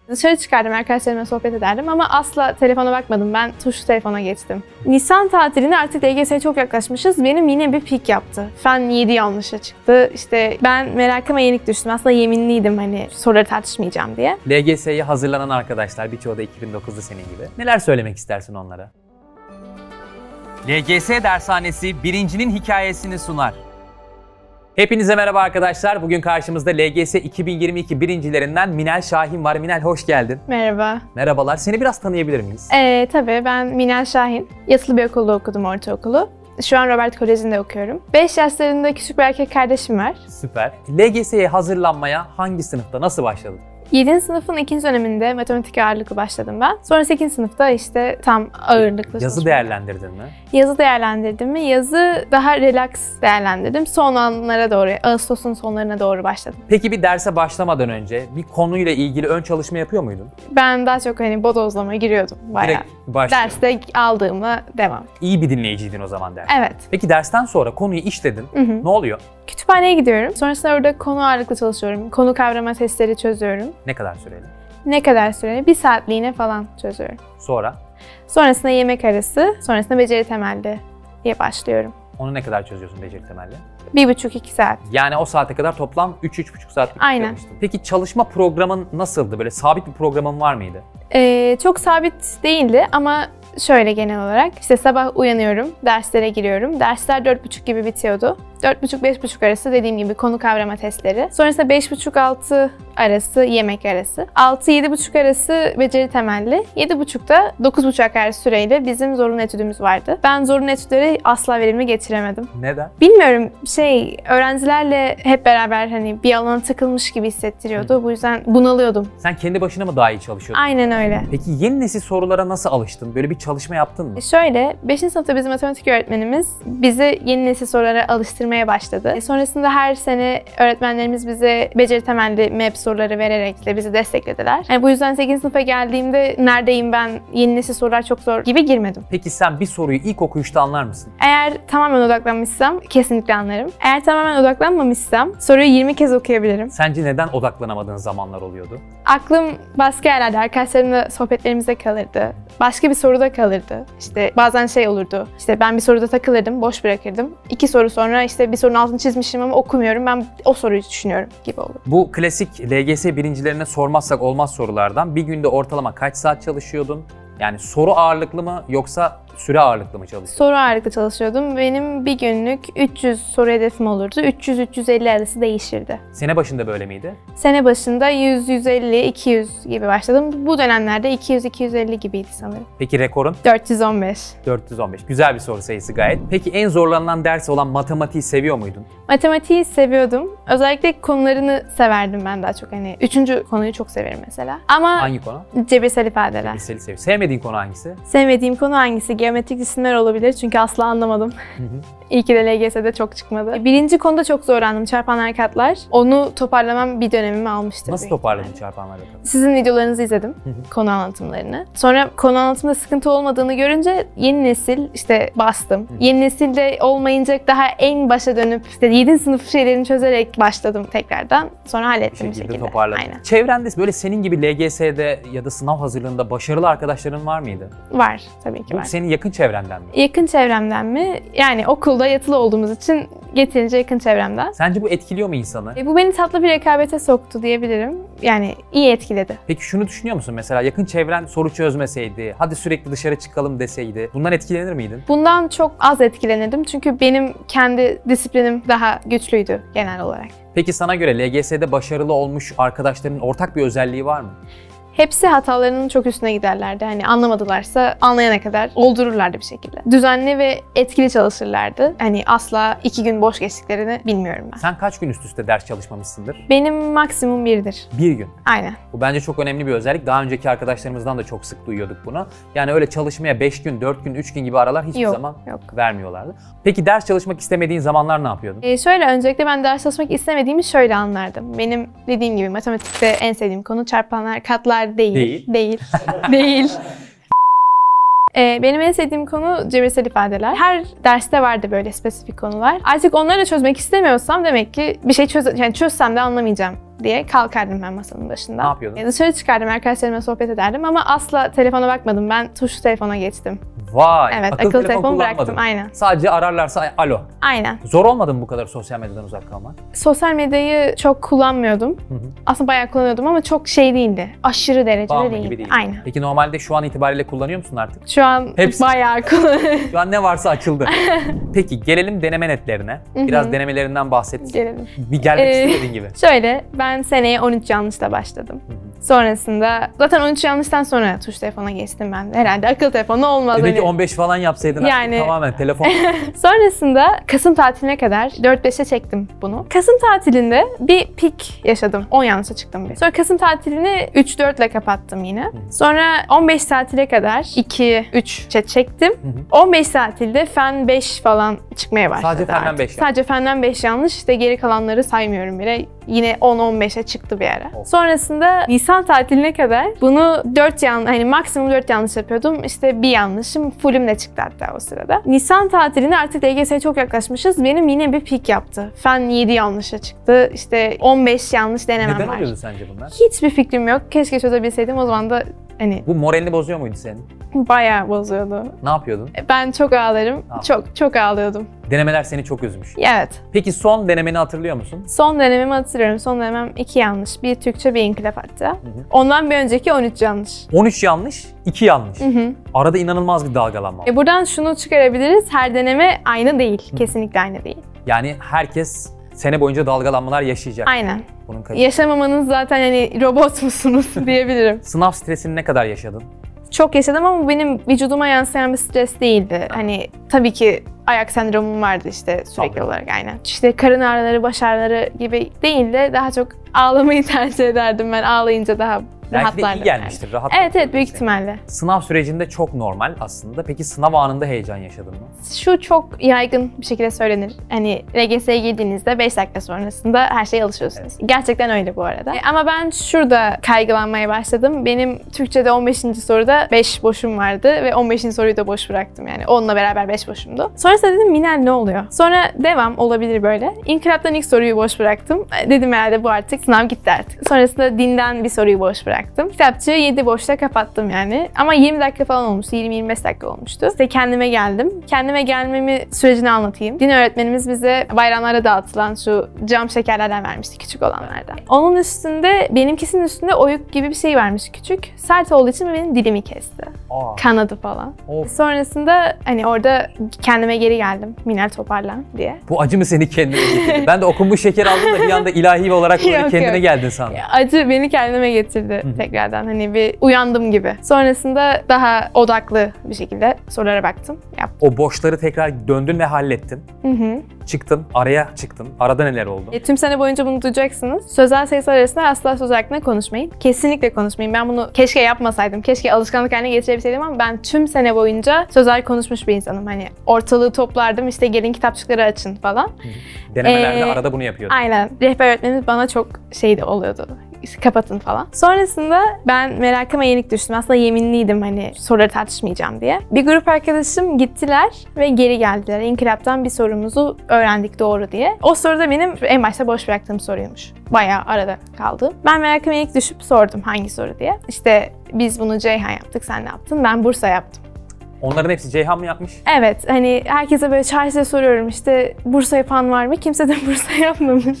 Dışarı çıkardım, arkadaşlarımla sohbet ederdim ama asla telefona bakmadım. Ben tuşlu telefona geçtim. Nisan tatiline artık LGS'ye çok yaklaşmışız. Benim yine bir pik yaptı. Fen 7 yanlışa çıktı. İşte ben merakıma yenik düştüm. Aslında yeminliydim hani soruları tartışmayacağım diye. LGS'ye hazırlanan arkadaşlar, birçoğu da 2009'da senin gibi. Neler söylemek istersin onlara? LGS Dershanesi birincinin hikayesini sunar. Hepinize merhaba arkadaşlar. Bugün karşımızda LGS 2022 birincilerinden Minel Şahin var. Minel, hoş geldin. Merhaba. Merhabalar. Seni biraz tanıyabilir miyiz? Tabii ben Minel Şahin. Yatılı bir okulda okudum, ortaokulu. Şu an Robert Koleji'nde okuyorum. 5 yaşlarında küçük bir erkek kardeşim var. Süper. LGS'ye hazırlanmaya hangi sınıfta, nasıl başladın? 7. sınıfın 2. döneminde matematik ağırlıklı başladım ben. Sonra 8. sınıfta işte tam ağırlıklı Yazı değerlendirdin mi? Yazı değerlendirdim mi? Yazı daha relax değerlendirdim. Son anlara doğru, Ağustos'un sonlarına doğru başladım. Peki bir derse başlamadan önce bir konuyla ilgili ön çalışma yapıyor muydun? Ben daha çok hani bodozlamaya giriyordum bayağı. Direkt başladın. Derste aldığımla devam. İyi bir dinleyiciydin o zaman ders. Evet. Peki dersten sonra konuyu işledin. Ne oluyor? Kütüphaneye gidiyorum. Sonrasında orada konu ağırlıklı çalışıyorum. Konu kavrama testleri çözüyorum. Ne kadar süreli? Ne kadar süreli? 1 saatliğine falan çözüyorum. Sonra? Sonrasında yemek arası, sonrasında beceri temelli diye başlıyorum. Onu ne kadar çözüyorsun beceri temelli? 1,5-2 saat. Yani o saate kadar toplam 3-3,5 saat Aynen. çalıştın. Peki çalışma programın nasıldı? Böyle sabit bir programın var mıydı? Çok sabit değildi ama şöyle genel olarak. İşte sabah uyanıyorum, derslere giriyorum. Dersler 4.30 gibi bitiyordu. 4.30-5.30 arası dediğim gibi konu kavrama testleri. Sonrasında 5.30-6 arası yemek arası. 6-7.30 arası beceri temelli. 7.30'da 9.30'a kadar süreyle bizim zorunlu etüdümüz vardı. Ben zorunlu etütleri asla verimli getiremedim. Neden? Bilmiyorum, öğrencilerle hep beraber hani bir alana takılmış gibi hissettiriyordu. Bu yüzden bunalıyordum. Sen kendi başına mı daha iyi çalışıyordun? Aynen öyle. Peki yeni nesil sorulara nasıl alıştın? Böyle bir çalışma yaptın mı? Şöyle, 5. sınıfta bizim matematik öğretmenimiz bizi yeni nesil sorulara alıştırmaya başladı. Sonrasında her sene öğretmenlerimiz bize beceri temelli MEP soruları vererek de bizi desteklediler. Yani bu yüzden 8. sınıfa geldiğimde neredeyim ben, yeni nesil sorular çok zor gibi girmedim. Peki sen bir soruyu ilk okuyuşta anlar mısın? Eğer tamamen odaklanmışsam kesinlikle anlarım. Eğer tamamen odaklanmamışsam soruyu 20 kez okuyabilirim. Sence neden odaklanamadığın zamanlar oluyordu? Aklım başka yerlerde, arkadaşlarımla sohbetlerimizde kalırdı. Başka bir soruda kalırdı. İşte bazen şey olurdu. İşte ben bir soruda takılırdım, boş bırakırdım. 2 soru sonra işte bir sorunun altını çizmişim ama okumuyorum. Ben o soruyu düşünüyorum gibi olur. Bu klasik LGS birincilerine sormazsak olmaz sorulardan bir günde ortalama kaç saat çalışıyordun? Yani soru ağırlıklı mı yoksa süre ağırlıklı mı çalışıyordun? Soru ağırlıklı çalışıyordum. Benim bir günlük 300 soru hedefim olurdu. 300-350 arası değişirdi. Sene başında böyle miydi? Sene başında 100-150-200 gibi başladım. Bu dönemlerde 200-250 gibiydi sanırım. Peki rekorun? 415. 415. Güzel bir soru sayısı gayet. Peki en zorlanılan ders olan matematiği seviyor muydun? Matematiği seviyordum. Özellikle konularını severdim ben daha çok. Hani 3. konuyu çok severim mesela. Ama Hangi konu? cebirsel ifadeler. Cebirseli seviyor. Sevmediğin konu hangisi? Sevmediğim konu hangisi? Geometrik cisimler olabilir çünkü asla anlamadım. İyi ki de LGS'de çok çıkmadı. Birinci konuda çok zorlandım, çarpanlar katlar. Onu toparlamam bir dönemimi almıştır. Nasıl toparladın çarpanlar katları? Sizin videolarınızı izledim, konu anlatımlarını. Sonra konu anlatımda sıkıntı olmadığını görünce yeni nesil işte bastım. Yeni nesilde olmayınca daha en başa dönüp işte 7. sınıf şeylerini çözerek başladım tekrardan. Sonra hallettim bir şekilde. Toparladın. Aynen. Çevrende böyle senin gibi LGS'de ya da sınav hazırlığında başarılı arkadaşların var mıydı? Var, tabii ki Bu var. senin yakın çevrenden mi? Yakın çevremden mi? Yani okulda yatılı olduğumuz için yeterince yakın çevremden. Sence bu etkiliyor mu insanı? Bu beni tatlı bir rekabete soktu diyebilirim. Yani iyi etkiledi. Peki şunu düşünüyor musun? Mesela yakın çevren soru çözmeseydi, hadi sürekli dışarı çıkalım deseydi, bundan etkilenir miydin? Bundan çok az etkilenirdim çünkü benim kendi disiplinim daha güçlüydü genel olarak. Peki sana göre LGS'de başarılı olmuş arkadaşların ortak bir özelliği var mı? Hepsi hatalarının çok üstüne giderlerdi. Hani anlamadılarsa anlayana kadar oldururlardı bir şekilde. Düzenli ve etkili çalışırlardı. Hani asla 2 gün boş geçtiklerini bilmiyorum ben. Sen kaç gün üst üste ders çalışmamışsındır? Benim maksimum 1'dir. 1 gün. Aynen. Bu bence çok önemli bir özellik. Daha önceki arkadaşlarımızdan da çok sık duyuyorduk bunu. Yani öyle çalışmaya 5 gün, 4 gün, 3 gün gibi aralar hiçbir zaman vermiyorlardı. Peki ders çalışmak istemediğin zamanlar ne yapıyordun? Şöyle öncelikle ben ders çalışmak istemediğimi şöyle anlardım. Benim dediğim gibi matematikte en sevdiğim konu çarpanlar, katlar değil. Değil. Benim en sevdiğim konu cebirsel ifadeler. Her derste vardı böyle spesifik konular. Artık onları da çözmek istemiyorsam demek ki bir şey çözsem de anlamayacağım diye kalkardım ben masanın başında. Ne yapıyordun? Dışarı çıkardım, arkadaşlarımla sohbet ederdim ama asla telefona bakmadım. Ben tuşlu telefona geçtim. Vay! Evet, akıllı telefon bıraktım. Aynen. Sadece ararlarsa alo. Aynen. Zor olmadı mı bu kadar sosyal medyadan uzak kalmak? Sosyal medyayı çok kullanmıyordum. Aslında bayağı kullanıyordum ama çok şey değildi. Aşırı derecede Bağımlı değildi. gibi değil. Aynen. Peki normalde şu an itibariyle kullanıyor musun artık? Şu an Hepsi. bayağı kullanıyorum. Şu an ne varsa açıldı. Peki gelelim deneme netlerine. Biraz denemelerinden bahset. Gelelim. Bir gelmek istediğin gibi. Şöyle, ben seneye 13 yanlışla başladım. Sonrasında zaten 13 yanlıştan sonra tuş telefona geçtim ben. Herhalde akıllı telefonu olmaz. Demek ki hani. 15 falan yapsaydın Yani- tamamen telefon. Sonrasında Kasım tatiline kadar 4-5'e çektim bunu. Kasım tatilinde bir pik yaşadım. 10 yanlışa çıktım bir. Sonra Kasım tatilini 3-4 ile kapattım yine. Sonra 15 tatile kadar 2-3'e çektim. 15 tatilde fen 5 falan çıkmaya başladı. Sadece fenden artık. 5 yanlış. Sadece fenden 5 yanlış. İşte geri kalanları saymıyorum bile. Yine 10-15'e çıktı bir ara. Of. Sonrasında Nisan tatiline kadar bunu 4 yanlış, hani maksimum 4 yanlış yapıyordum. İşte bir yanlışım, fullüm de çıktı hatta o sırada. Nisan tatiline artık LGS'ye çok yaklaşmışız. Benim yine bir pik yaptı. Fen 7 yanlışa çıktı. İşte 15 yanlış denemem Neden var. oluyordu sence bunlar? Hiçbir fikrim yok. Keşke çözebilseydim. O zaman da hani Bu moralini bozuyor muydu senin? bayağı bozuyordu. Ne yapıyordun? Ben çok ağlarım. Çok ağlıyordum. Denemeler seni çok üzmüş. Evet. Peki son denemeni hatırlıyor musun? Son denememi hatırlıyorum. Son denemem 2 yanlış. Bir Türkçe, bir inkılap hatta. Ondan bir önceki 13 yanlış. 13 yanlış, 2 yanlış. Arada inanılmaz bir dalgalanma var. Buradan şunu çıkarabiliriz. Her deneme aynı değil. Kesinlikle aynı değil. Yani herkes sene boyunca dalgalanmalar yaşayacak. Aynen. Bunun Yaşamamanız zaten hani robot musunuz diyebilirim. Sınav stresini ne kadar yaşadın? Çok yaşadım ama bu benim vücuduma yansıyan bir stres değildi. Hani tabii ki ayak sendromum vardı işte sürekli Tabii. olarak aynen. İşte karın ağrıları, baş ağrıları gibi değil de daha çok ağlamayı tercih ederdim ben. Ağlayınca daha Belki de rahatlardım. iyi gelmiştir, rahat. Evet büyük ihtimalle. Sınav sürecinde çok normal aslında. Peki sınav anında heyecan yaşadın mı? Şu çok yaygın bir şekilde söylenir. Hani LGS'ye girdiğinizde 5 dakika sonrasında her şeye alışıyorsunuz. Gerçekten öyle bu arada. Ama ben şurada kaygılanmaya başladım. Benim Türkçe'de 15. soruda 5 boşum vardı ve 15. soruyu da boş bıraktım yani. Onunla beraber 5 boşumdu. Sonrasında dedim Minel ne oluyor? Sonra devam olabilir böyle. İnkılaptan ilk soruyu boş bıraktım. Dedim herhalde bu artık sınav gitti artık. Sonrasında dinden bir soruyu boş bıraktım. Kitapçığı 7 boşta kapattım yani. Ama 20 dakika falan olmuştu. 20-25 dakika olmuştu. İşte kendime geldim. Kendime gelmemi sürecini anlatayım. Din öğretmenimiz bize bayramlarda dağıtılan şu cam şekerlerden vermişti. Küçük olanlardan. Onun üstünde, benimkisinin üstünde oyuk gibi bir şey vermiş küçük. Sert olduğu için benim dilimi kesti. Kanadı falan. Of. Sonrasında hani orada kendime geri geldim. Minel toparlan diye. Bu acı mı seni kendine getirdi? Ben de okunmuş şeker aldım da bir anda ilahi olarak böyle Yok, kendine yok. geldin sandım. Acı beni kendime getirdi tekrardan. Hani bir uyandım gibi. Sonrasında daha odaklı bir şekilde sorulara baktım. Yaptım. O boşları tekrar döndün ve hallettin. Çıktın, araya çıktın. Arada neler oldu? Tüm sene boyunca bunu duyacaksınız. Sözel sayısı arasında asla söz hakkında konuşmayın. Kesinlikle konuşmayın. Ben bunu keşke yapmasaydım. Keşke alışkanlık haline getirebilseydim ama ben tüm sene boyunca sözel konuşmuş bir insanım. Hani ortalığı toplardım, işte gelin kitapçıkları açın falan. Denemelerde arada bunu yapıyordun. Aynen. Rehber öğretmenimiz bana çok şeydi oluyordu. İşte kapatın falan. Sonrasında ben merakıma yenik düştüm. Aslında yeminliydim hani soruları tartışmayacağım diye. Bir grup arkadaşım gittiler ve geri geldiler. İnkılaptan bir sorumuzu öğrendik doğru diye. O soru da benim en başta boş bıraktığım soruymuş. Bayağı arada kaldı. Ben merakıma yenik düşüp sordum hangi soru diye. İşte biz bunu Ceyhan yaptık, sen ne yaptın? Ben Bursa yaptım. Onların hepsi Ceyhan mı yapmış? Evet, hani herkese böyle çarşıda soruyorum işte Bursa yapan var mı? Kimse de Bursa yapmamış.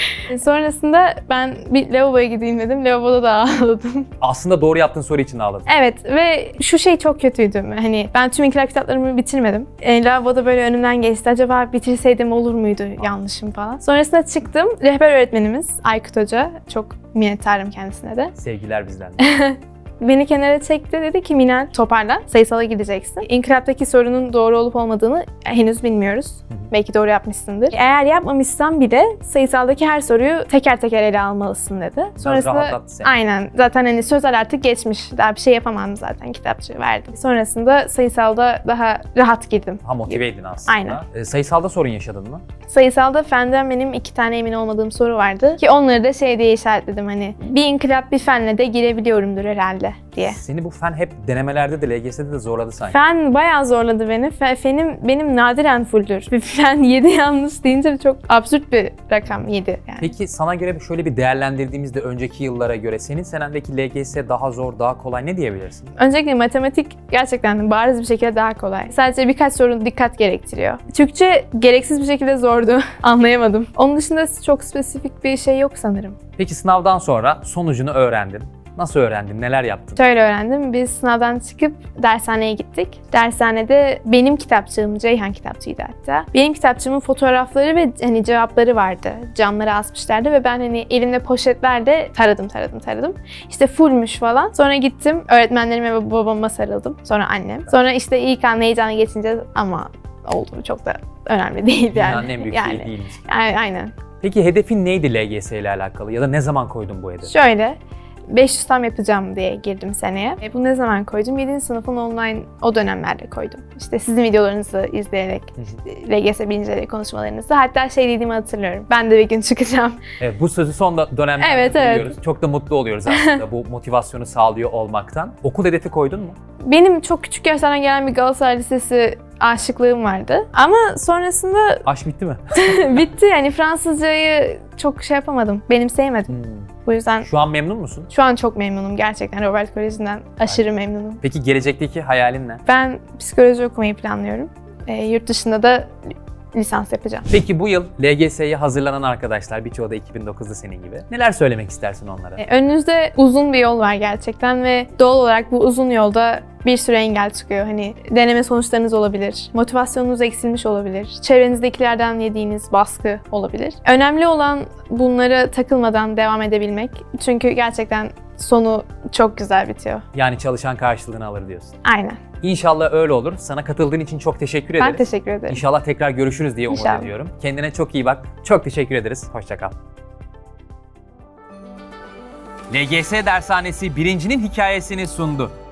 Sonrasında ben bir lavaboya gideyim dedim. Lavaboda da ağladım. Aslında doğru yaptığın soru için ağladın. Evet ve şu şey çok kötüydü. Hani ben tüm inkılap kitaplarımı bitirmedim. Lavaboda böyle önümden geçti. Acaba bitirseydim olur muydu yanlışım falan. Sonrasında çıktım. Rehber öğretmenimiz Aykut Hoca. Çok minnettarım kendisine de. Sevgiler bizden. Beni kenara çekti, dedi ki Minel toparla, sayısala gideceksin. İnkılaptaki sorunun doğru olup olmadığını henüz bilmiyoruz. Belki doğru yapmışsındır. Eğer yapmamışsan bile sayısaldaki her soruyu teker teker ele almalısın dedi. rahatlattı seni. Aynen, zaten hani sözel artık geçmiş. Daha bir şey yapamam zaten, kitapçı verdim. Sonrasında sayısalda daha rahat girdim. Ha, motiveydin aslında. Aynen. Sayısalda sorun yaşadın mı? Sayısalda fenden benim 2 tane emin olmadığım soru vardı. Ki onları da şey diye işaretledim hani bir inkılap bir fenle de girebiliyorumdur herhalde diye. Seni bu fen hep denemelerde de LGS'de de zorladı sanki. Fen bayağı zorladı beni. Fenim benim nadiren fulldür. Fen 7 yanlış deyince çok absürt bir rakam 7 yani. Peki sana göre şöyle bir değerlendirdiğimizde önceki yıllara göre senin senendeki LGS daha zor, daha kolay ne diyebilirsin? Öncelikle matematik gerçekten bariz bir şekilde daha kolay. Sadece birkaç sorun dikkat gerektiriyor. Türkçe gereksiz bir şekilde zordu. Anlayamadım. Onun dışında çok spesifik bir şey yok sanırım. Peki sınavdan sonra sonucunu öğrendin. Nasıl öğrendin? Neler yaptın? Şöyle öğrendim. Biz sınavdan çıkıp dershaneye gittik. Dershanede benim kitapçığım, Ceyhan kitapçığıydı hatta. Benim kitapçığımın fotoğrafları ve hani cevapları vardı. Camlara asmışlardı ve ben hani elimde poşetlerle taradım. İşte fullmüş falan. Sonra gittim öğretmenlerime ve babama sarıldım. Sonra annem. Sonra işte ilk an heyecanı geçince ama oldu. Çok da önemli değil yani. Dünyanın en büyük şeyi değilmiş. Aynen. Peki hedefin neydi LGS ile alakalı ya da ne zaman koydun bu hedefi? Şöyle, 500 tam yapacağım diye girdim seneye. Bu ne zaman koydum? 7. sınıfın online o dönemlerde koydum. İşte sizin videolarınızı izleyerek, LGS birinci konuşmalarınızı. Hatta şey dediğimi hatırlıyorum. Ben de bir gün çıkacağım. Evet, bu sözü son dönemlerde duyuyoruz. Evet. Çok da mutlu oluyoruz aslında bu motivasyonu sağlıyor olmaktan. Okul hedefi koydun mu? Benim çok küçük yaşlardan gelen bir Galatasaray Lisesi aşıklığım vardı. Ama sonrasında... Aşk bitti mi? Bitti yani Fransızcayı çok şey yapamadım. Benimseyemedim. Bu yüzden... Şu an memnun musun? Şu an çok memnunum gerçekten. Robert Koleji'nden aşırı memnunum. Peki gelecekteki hayalin ne? Ben psikoloji okumayı planlıyorum. Yurt dışında da lisans yapacağım. Peki bu yıl LGS'ye hazırlanan arkadaşlar, birçoğu da 2009'da senin gibi. Neler söylemek istersin onlara? Önünüzde uzun bir yol var gerçekten ve doğal olarak bu uzun yolda bir sürü engel çıkıyor. Hani deneme sonuçlarınız olabilir, motivasyonunuz eksilmiş olabilir, çevrenizdekilerden yediğiniz baskı olabilir. Önemli olan bunlara takılmadan devam edebilmek. Çünkü gerçekten sonu çok güzel bitiyor. Yani çalışan karşılığını alır diyorsun. Aynen. İnşallah öyle olur. Sana katıldığın için çok teşekkür ederiz. Ben teşekkür ederim. İnşallah tekrar görüşürüz diye umut ediyorum. Kendine çok iyi bak. Çok teşekkür ederiz. Hoşça kal. LGS Dershanesi birincinin hikayesini sundu.